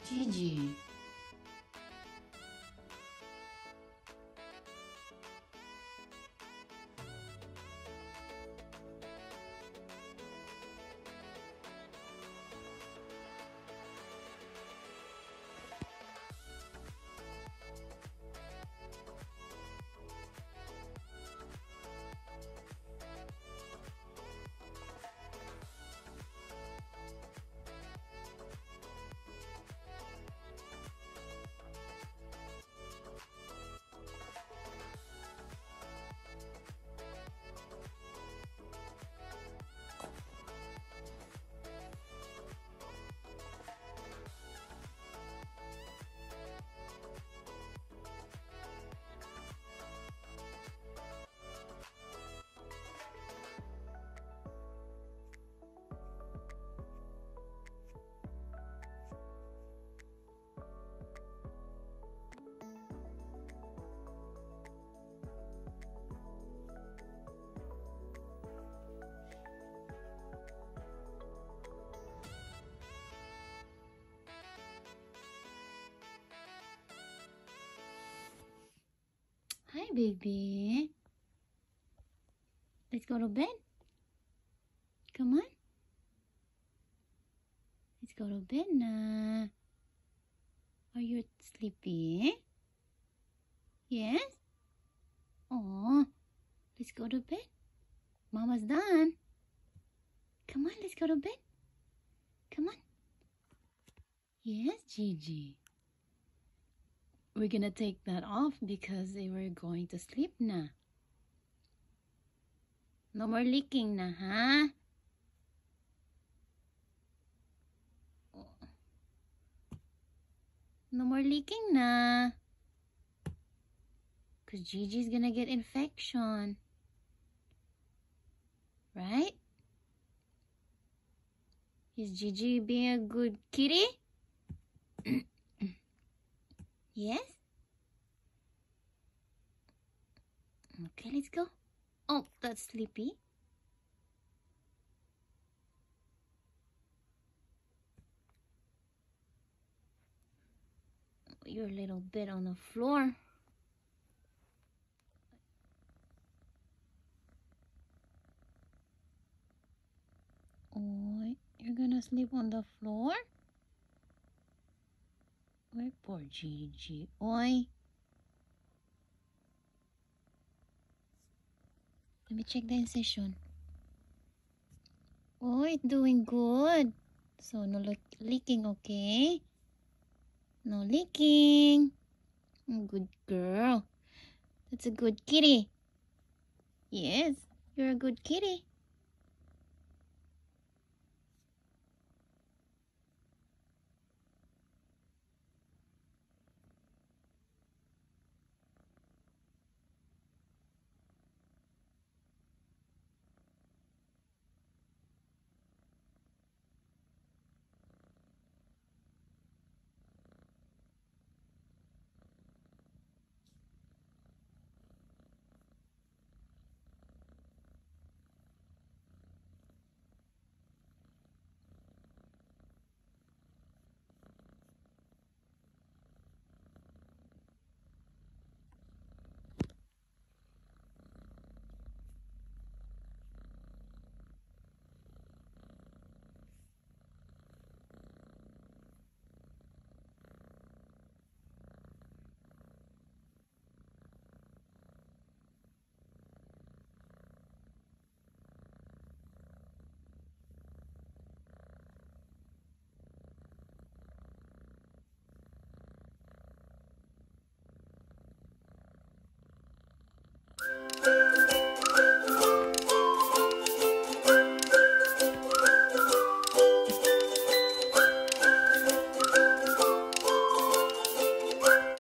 Gigi. Hi, baby. Let's go to bed. Come on. Let's go to bed now. Are you sleepy? Yes? Oh, let's go to bed. Mama's done. Come on, let's go to bed. Come on. Yes, Gigi. We're gonna take that off because they were going to sleep na. No more leaking na, huh? No more leaking na. Because Gigi's gonna get infection. Right? Is Gigi being a good kitty? Yes? Okay, let's go. Oh, that's sleepy. You're a little bit on the floor. Oh, you're gonna sleep on the floor? Where poor Gigi. Oi. Let me check the incision. Oh, it's doing good. So no leaking, okay? No leaking. Good girl. That's a good kitty. Yes, you're a good kitty.